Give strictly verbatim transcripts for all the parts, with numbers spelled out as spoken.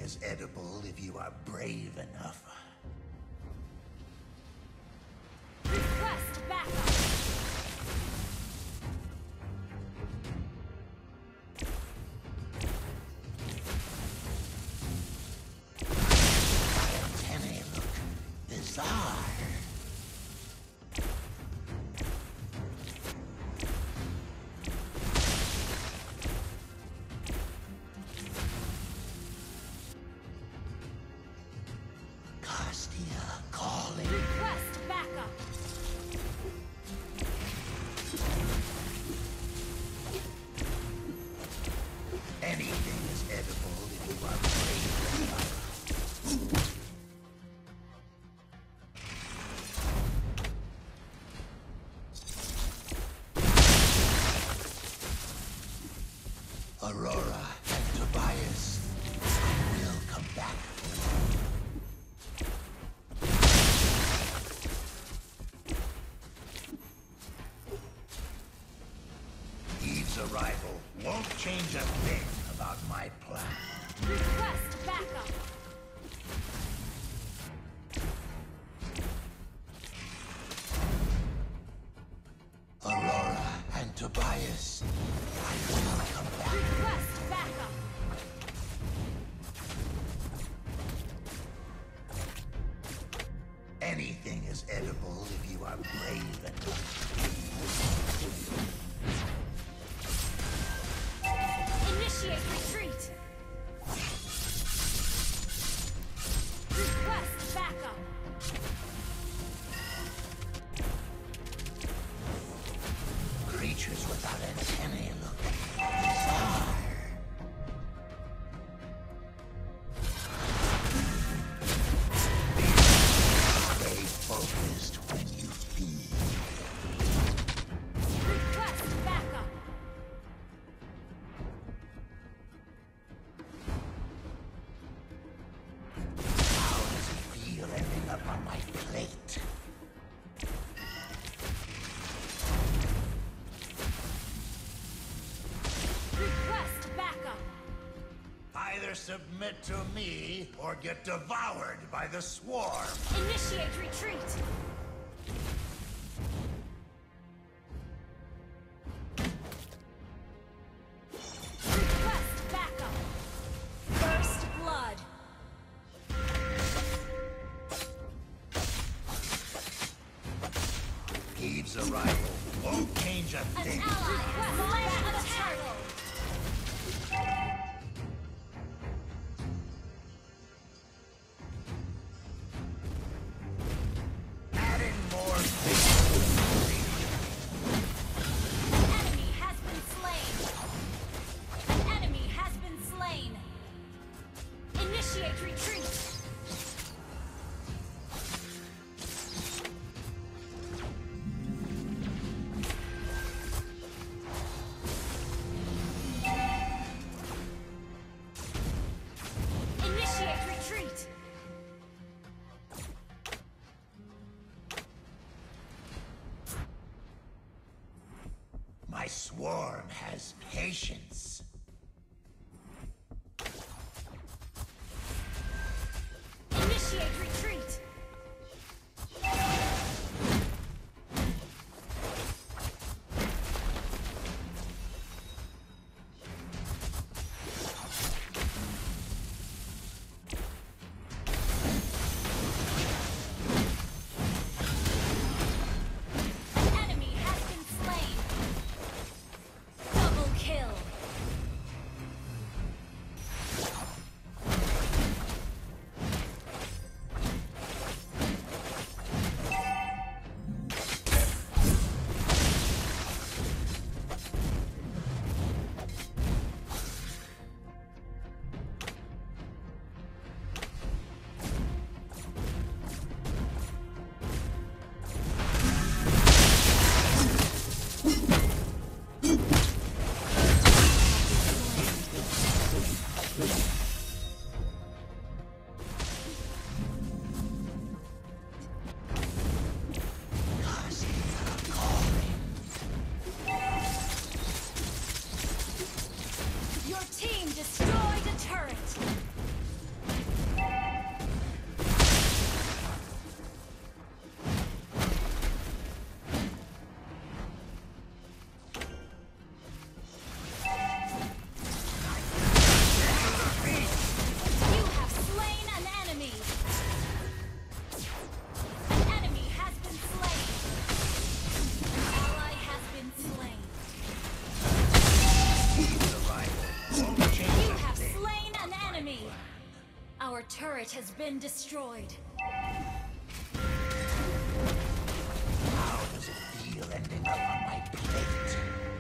is edible if you are brave enough. Request backup! Antennae look bizarre. Castia calling. Request backup! Anything is edible if you are brave enough. Aurora and Tobias, I will come back for you. Eve's arrival won't change a thing about my plan. Request backup! Aurora and Tobias, I will come back. Request backup! Anything is edible if you are brave enough. Initiate retreat! Request backup! Creatures without antennae look bizarre. Stay focused when you feed. Request backup! How does it feel ending up on my plate? Request backup! Either submit to me or get devoured by the swarm. Initiate retreat! Request backup! First blood! Eve's arrival won't change a An thing. ally has led attack! Adding more An enemy has been slain! An enemy has been slain! Initiate retreat! Initiate retreat! My swarm has patience. turret has been destroyed. How does it feel ending up on my plate?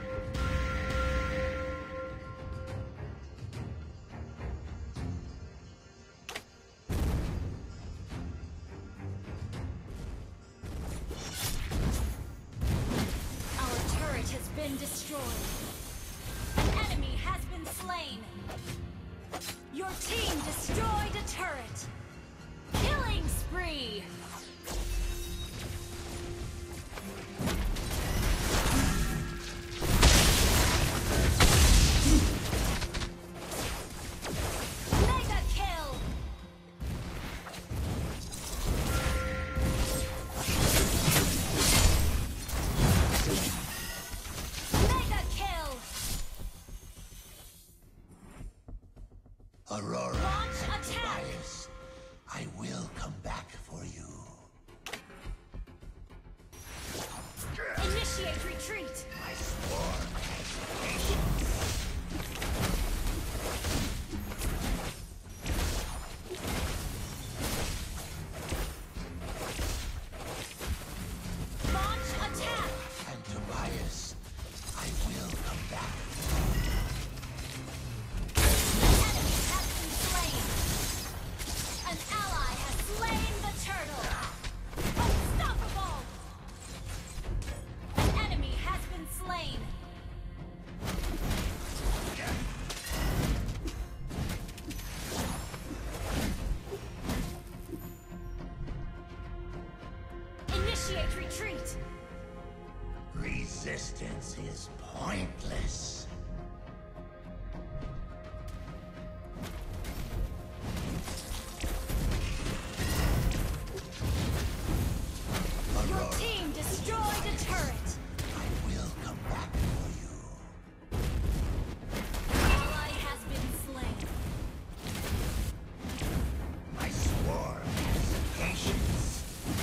Our turret has been destroyed. An enemy has been slain. Your team destroyed a turret. Killing spree. Mega kill. Mega kill. Aurora Launch and attack. Tobias, I will come back for you. Initiate retreat. My swarm has patience. Launch attack. And Tobias, I will come back. Enemy has been slain. An ally has slain the turtle. Unstoppable. An enemy has been slain. Initiate retreat. Resistance is pointless. Your Aurora, team destroyed a turret. I will come back for you. Ally has been slain. My swarm has patience.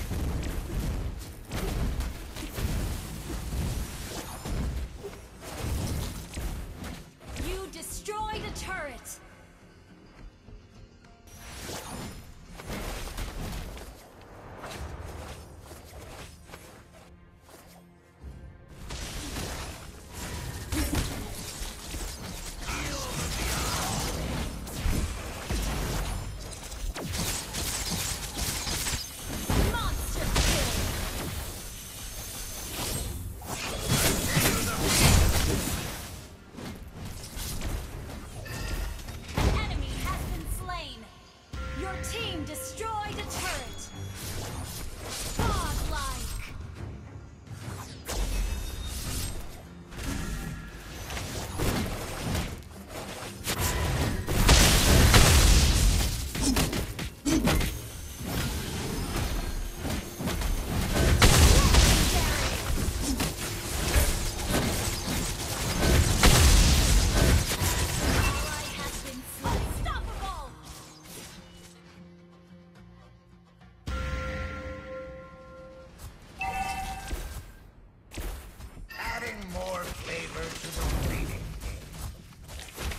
You destroyed a turret. Monster kill. An enemy has been slain. Your team destroyed a turret. Godlike. Ally has been slain. Unstoppable. Adding more flavor to the waiting game.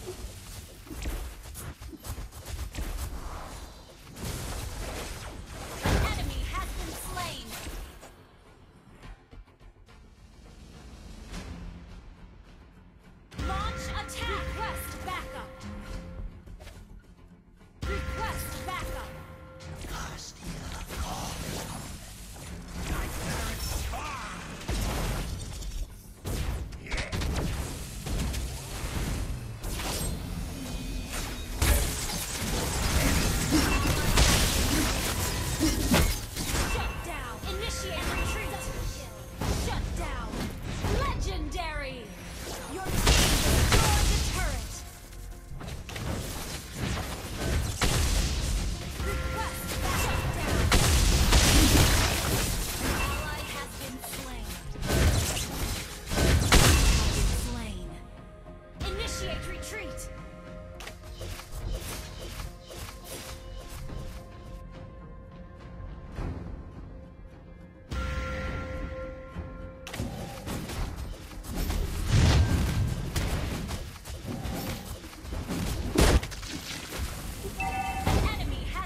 An enemy has been slain. Launch attack. Request backup. Request backup. Castia calling. My parents swarm. Yeah. Shut down. Initiate retreat. Shut down. Legendary. Your team destroyed the turret. Request shut down. Ally has been slain. Slain. Initiate retreat. An enemy has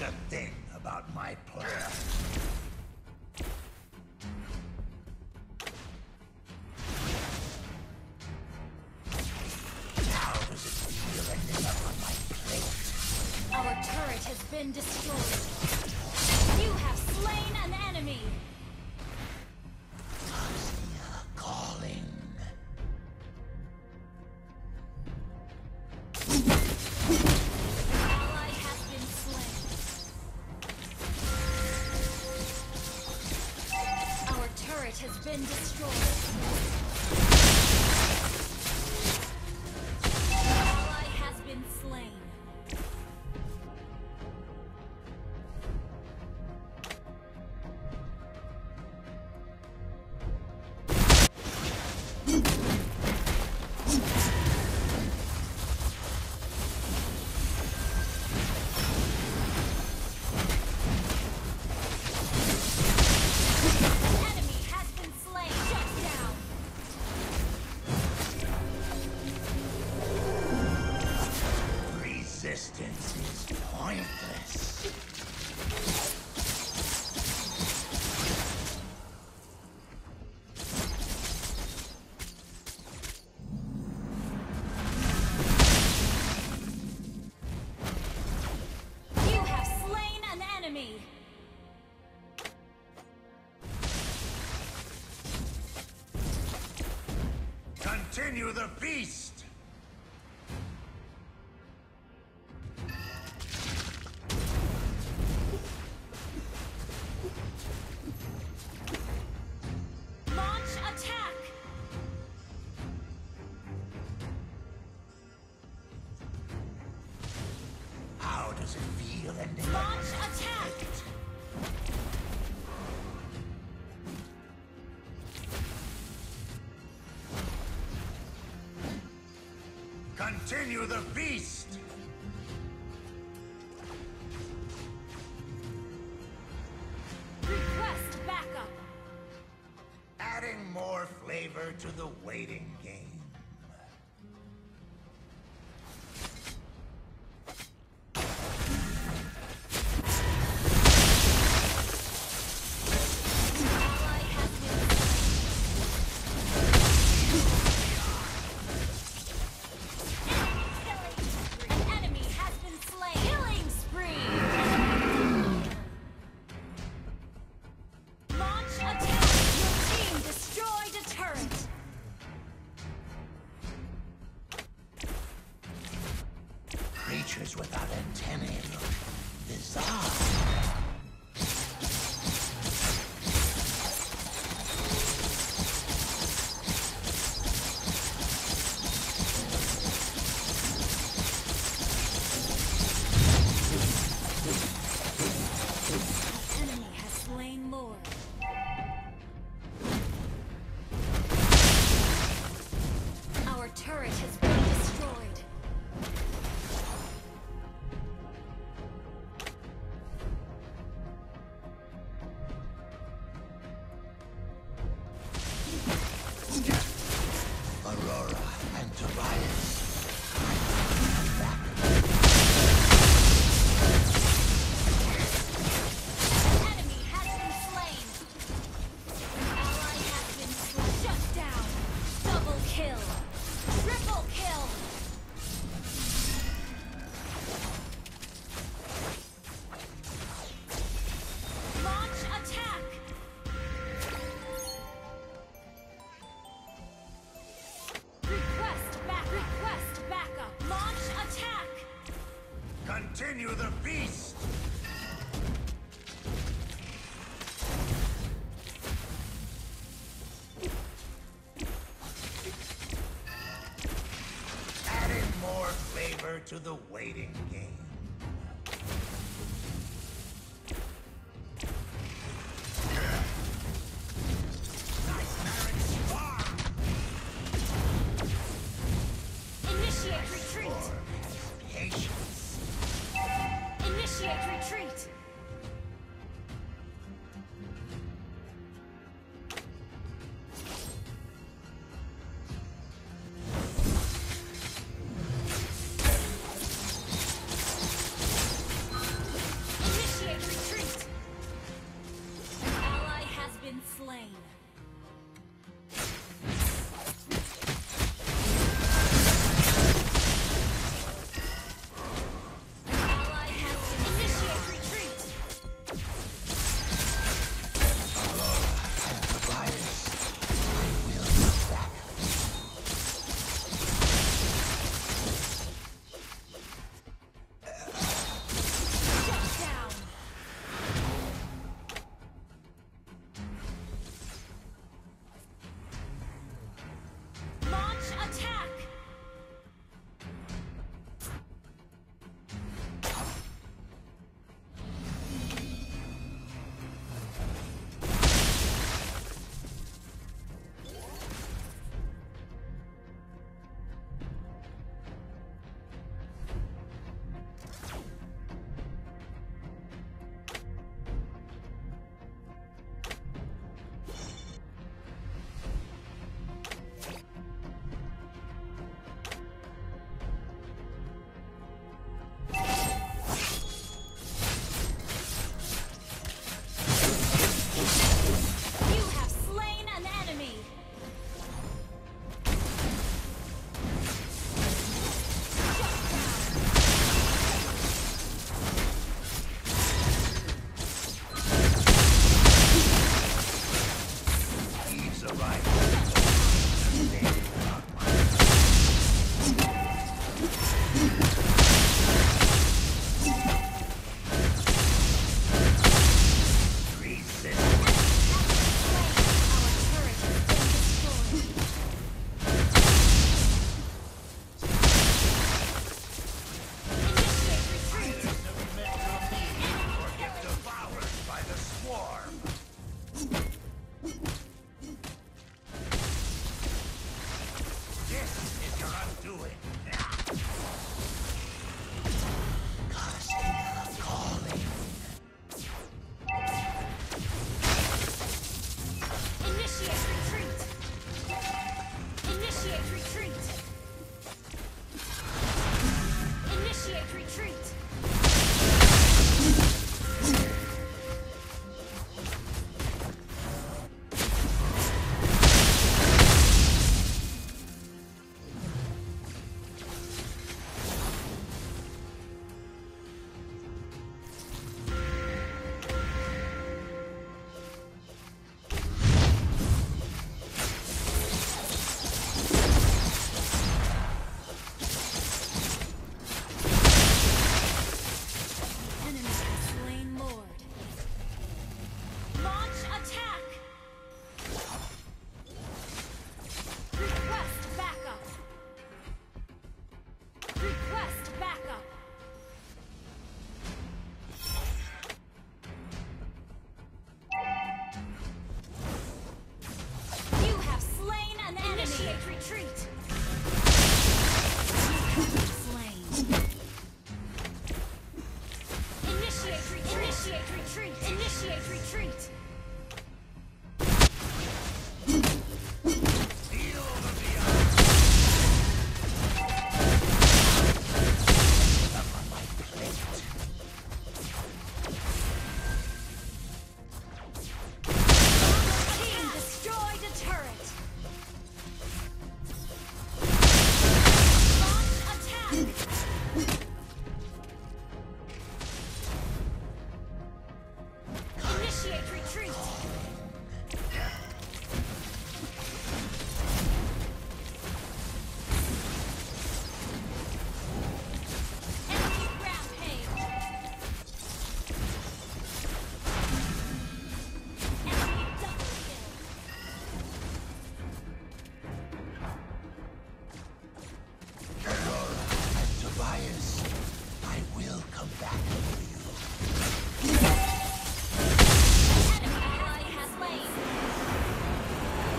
a thing about my plan. How does it feel ending up on my plate? Our turret has been destroyed. You have slain an enemy. Cosmia calling. Ally has been slain. Our turret has been destroyed. Ally has been slain. Enemy has been slain. Shut down. Resistance is pointless. You have slain an enemy. Continue the feast! Launch attack. How does it feel ending up Launch on my attack. plate? Continue the feast! Request backup. Adding more flavor to the waiting game. Ally has been slain. Enemy has been slain. Killing spree. Launch attack. Your team destroyed a turret. Creatures without antennae look bizarre. Enemy has slain Lord. Our turret has been destroyed. Aurora and Tobias. Enemy has been slain. Ally has been slain. Shut down. Double kill. Triple kill. Launch attack. Request back. Request backup. Launch attack. Continue the feast! Adding more flavor to the waiting game. Nightmaric spark! Initiate retreat. Or has patience. Initiate retreat. been slain. An ally has been initiate retreat.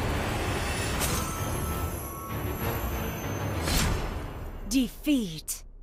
Defeat.